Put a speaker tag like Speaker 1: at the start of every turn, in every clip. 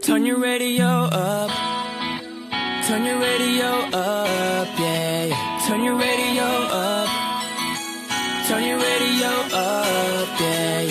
Speaker 1: Turn your radio up. Turn your radio up, yeah. Turn your radio up. Turn your radio up, yeah.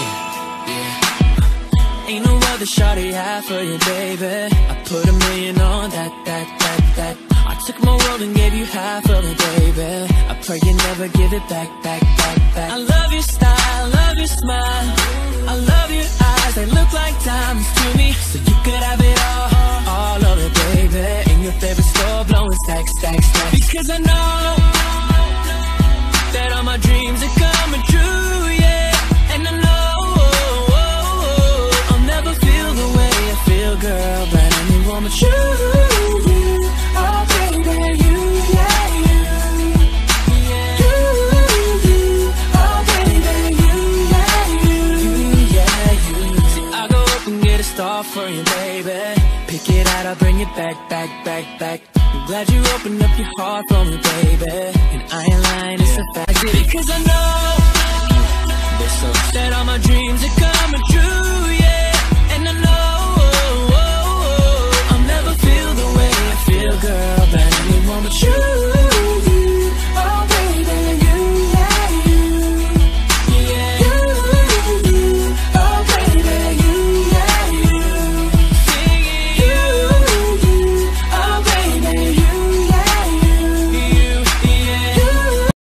Speaker 1: Ain't no other shawty out for you, baby. I put $1 million on that. I took my world and gave you half of it, baby. I pray you never give it back. I love your style, love your smile. I love your eyes, they look like diamonds to me. So you could have it all of it, baby. In your favorite store, blowing stacks. Because I know that all my dreams are coming true, yeah. And I know I'll never feel the way I feel, girl, but anyone but you. Oh baby, you, yeah, you. Oh baby, you, yeah, you. See, I go up and get a star for you, baby. Pick it out, I'll bring it back. I'm glad you opened up your heart for me, baby. And I ain't lying, it's a fact. Because I know that all my dreams are coming true.